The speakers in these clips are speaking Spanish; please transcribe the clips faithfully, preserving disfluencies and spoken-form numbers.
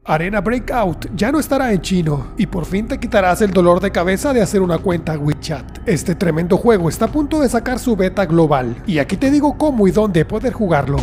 Arena Breakout ya no estará en chino y por fin te quitarás el dolor de cabeza de hacer una cuenta WeChat. Este tremendo juego está a punto de sacar su beta global y aquí te digo cómo y dónde poder jugarlo.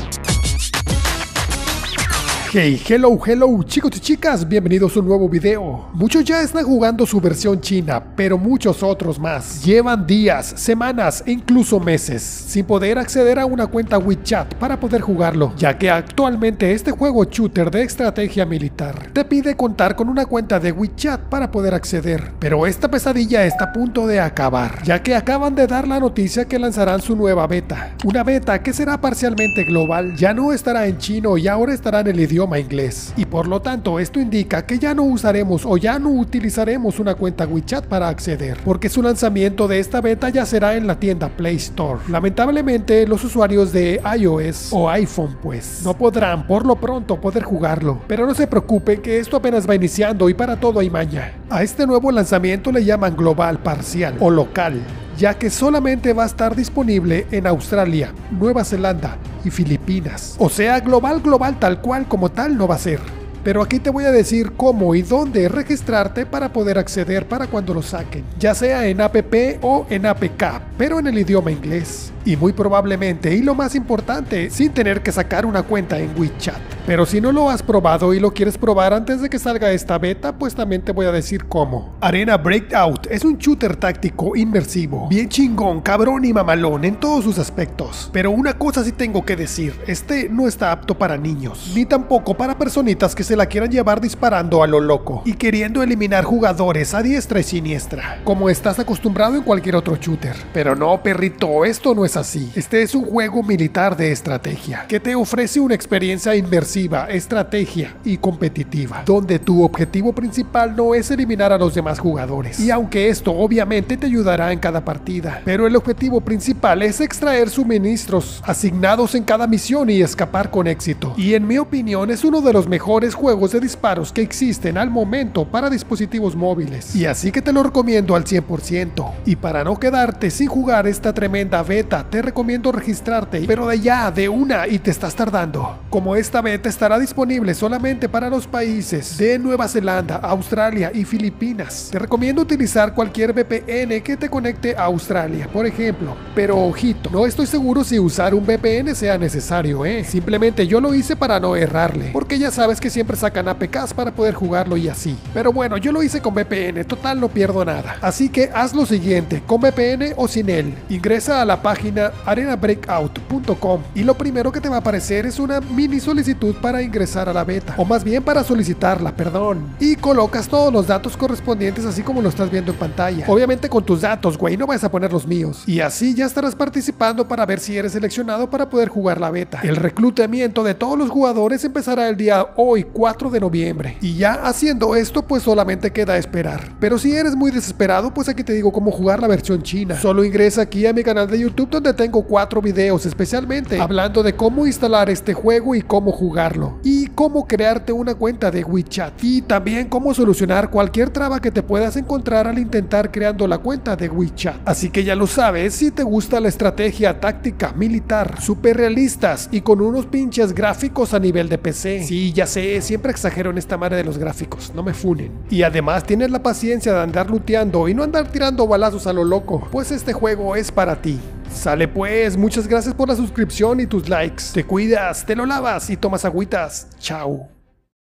Hey, hello, hello chicos y chicas, bienvenidos a un nuevo video. Muchos ya están jugando su versión china, pero muchos otros más llevan días, semanas e incluso meses sin poder acceder a una cuenta WeChat para poder jugarlo, ya que actualmente este juego shooter de estrategia militar te pide contar con una cuenta de WeChat para poder acceder. Pero esta pesadilla está a punto de acabar, ya que acaban de dar la noticia que lanzarán su nueva beta. Una beta que será parcialmente global, ya no estará en chino y ahora estará en el idioma inglés, y por lo tanto esto indica que ya no usaremos o ya no utilizaremos una cuenta WeChat para acceder, porque su lanzamiento de esta beta ya será en la tienda Play Store. Lamentablemente los usuarios de iOS o iPhone pues no podrán por lo pronto poder jugarlo, pero no se preocupen que esto apenas va iniciando y para todo hay maña. A este nuevo lanzamiento le llaman global parcial o local, ya que solamente va a estar disponible en Australia, Nueva Zelanda y Filipinas. O sea, global global tal cual como tal no va a ser. Pero aquí te voy a decir cómo y dónde registrarte para poder acceder para cuando lo saquen, ya sea en app o en A P K, pero en el idioma inglés. Y muy probablemente, y lo más importante, sin tener que sacar una cuenta en WeChat. Pero si no lo has probado y lo quieres probar antes de que salga esta beta, pues también te voy a decir cómo. Arena Breakout es un shooter táctico inmersivo, bien chingón, cabrón y mamalón en todos sus aspectos. Pero una cosa sí tengo que decir, este no está apto para niños, ni tampoco para personitas que se la quieran llevar disparando a lo loco y queriendo eliminar jugadores a diestra y siniestra, como estás acostumbrado en cualquier otro shooter. Pero no, perrito, esto no es así. Este es un juego militar de estrategia que te ofrece una experiencia inmersiva, estrategia y competitiva, donde tu objetivo principal no es eliminar a los demás jugadores, y aunque esto obviamente te ayudará en cada partida, pero el objetivo principal es extraer suministros asignados en cada misión y escapar con éxito. Y en mi opinión es uno de los mejores juegos de disparos que existen al momento para dispositivos móviles, y así que te lo recomiendo al cien por ciento. Y para no quedarte sin jugar esta tremenda beta, te recomiendo registrarte, pero de ya, de una, y te estás tardando. Como esta beta estará disponible solamente para los países de Nueva Zelanda, Australia y Filipinas, te recomiendo utilizar cualquier V P N que te conecte a Australia, por ejemplo. Pero ojito, no estoy seguro si usar un V P N sea necesario, eh. Simplemente yo lo hice para no errarle, porque ya sabes que siempre sacan A P Ks para poder jugarlo y así. Pero bueno, yo lo hice con V P N, total no pierdo nada. Así que haz lo siguiente, con V P N o sin él, ingresa a la página arena breakout punto com y lo primero que te va a aparecer es una mini solicitud para ingresar a la beta, o más bien para solicitarla, perdón, y colocas todos los datos correspondientes así como lo estás viendo en pantalla, obviamente con tus datos, güey, no vas a poner los míos, y así ya estarás participando para ver si eres seleccionado para poder jugar la beta. El reclutamiento de todos los jugadores empezará el día hoy, cuatro de noviembre, y ya haciendo esto pues solamente queda esperar. Pero si eres muy desesperado, pues aquí te digo cómo jugar la versión china. Solo ingresa aquí a mi canal de YouTube, donde tengo cuatro videos especialmente hablando de cómo instalar este juego y cómo jugarlo, y cómo crearte una cuenta de WeChat, y también cómo solucionar cualquier traba que te puedas encontrar al intentar creando la cuenta de WeChat. Así que ya lo sabes, si te gusta la estrategia táctica militar, super realistas y con unos pinches gráficos a nivel de P C. Sí, ya sé, siempre exagero en esta madre de los gráficos, no me funen. Y además tienes la paciencia de andar looteando y no andar tirando balazos a lo loco, pues este juego es para ti. Sale pues, muchas gracias por la suscripción y tus likes. Te cuidas, te lo lavas y tomas agüitas. Chao.